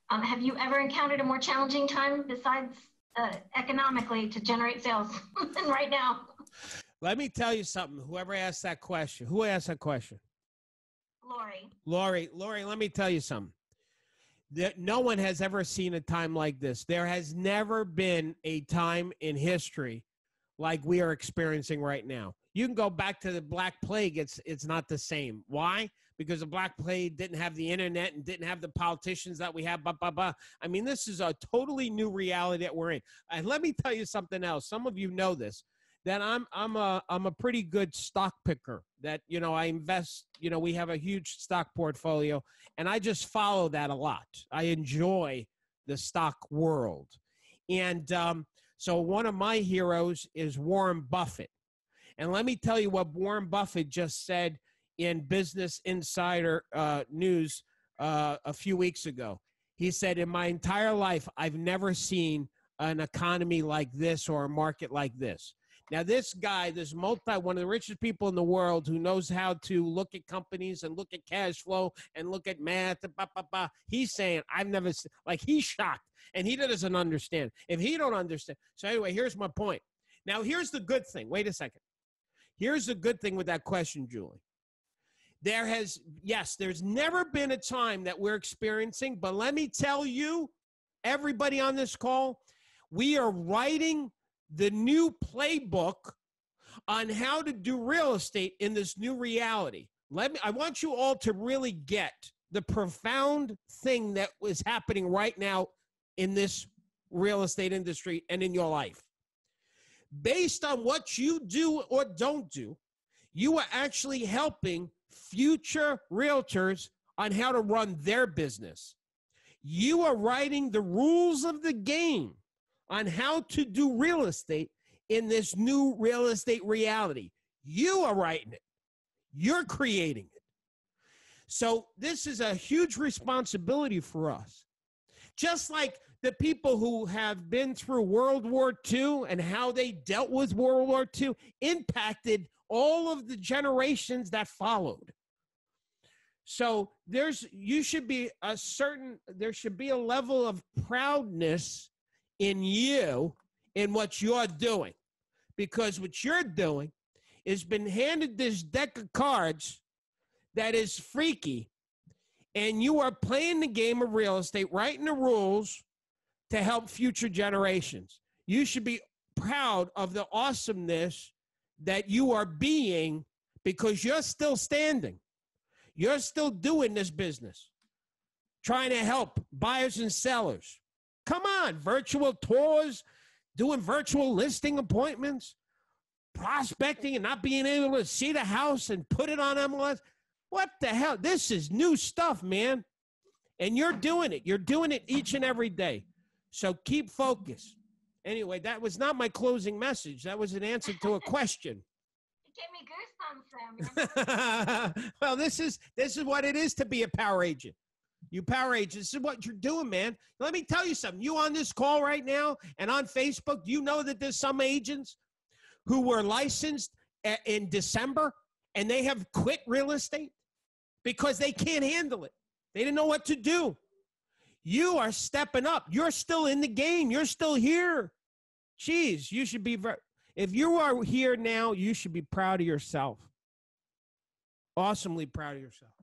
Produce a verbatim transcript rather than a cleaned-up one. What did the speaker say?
Um, have you ever encountered a more challenging time besides uh, economically to generate sales than right now? Let me tell you something. Whoever asked that question, who asked that question? Lori. Lori, Lori, let me tell you something. That no one has ever seen a time like this. There has never been a time in history like we are experiencing right now. You can go back to the Black Plague. It's it's not the same. Why? Because the Black Plague didn't have the internet and didn't have the politicians that we have. Blah, blah, blah. I mean, this is a totally new reality that we're in. And let me tell you something else. Some of you know this. That I'm I'm a I'm a pretty good stock picker. That, you know, I invest, you know, we have a huge stock portfolio, and I just follow that a lot. I enjoy the stock world. And um, so one of my heroes is Warren Buffett. And let me tell you what Warren Buffett just said in Business Insider uh, News uh, a few weeks ago. He said, in my entire life, I've never seen an economy like this or a market like this. Now, this guy, this multi, one of the richest people in the world who knows how to look at companies and look at cash flow and look at math, and blah, blah, blah, he's saying, I've never, like, he's shocked, and he doesn't understand. If he don't understand. So anyway, here's my point. Now, here's the good thing. Wait a second. Here's the good thing with that question, Julie. There has, yes, there's never been a time that we're experiencing, but let me tell you, everybody on this call, we are writing the new playbook on how to do real estate in this new reality. Let me, I want you all to really get the profound thing that is happening right now in this real estate industry and in your life. Based on what you do or don't do, you are actually helping future realtors on how to run their business. You are writing the rules of the game on how to do real estate in this new real estate reality. You are writing it. You're creating it. So this is a huge responsibility for us. Just like the people who have been through World War Two and how they dealt with World War Two impacted all of the generations that followed. So there's, you should be a certain, there should be a level of proudness in you, in what you're doing, because what you're doing is been handed this deck of cards that is freaky, and you are playing the game of real estate, writing the rules to help future generations. You should be proud of the awesomeness that you are being, because you're still standing. You're still doing this business, trying to help buyers and sellers. Come on, virtual tours, doing virtual listing appointments, prospecting and not being able to see the house and put it on M L S. What the hell? This is new stuff, man. And you're doing it. You're doing it each and every day. So keep focused. Anyway, that was not my closing message. That was an answer to a question. It gave me goosebumps, Sam. Well, this is this is what it is to be a power agent. You power agents, this is what you're doing, man. Let me tell you something. You on this call right now and on Facebook, do you know that there's some agents who were licensed a- in December and they have quit real estate because they can't handle it? They didn't know what to do. You are stepping up. You're still in the game. You're still here. Jeez, you should be very, if you are here now, you should be proud of yourself. Awesomely proud of yourself.